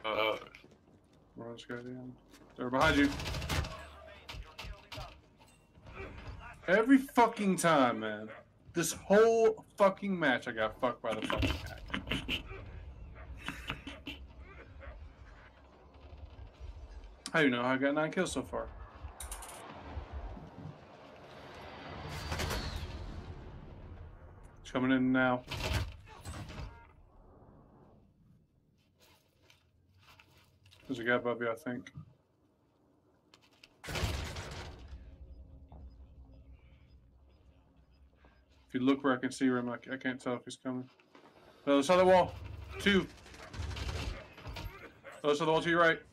Where's this guy down? They're behind you. Every fucking time, man. This whole fucking match, I got fucked by the fucking hack. How do you know I got 9 kills so far? It's coming in now. There's a guy above you, I think. If you look where I can see him, I can't tell if he's coming. No, other side of the wall. 2. Other side of the wall to your right.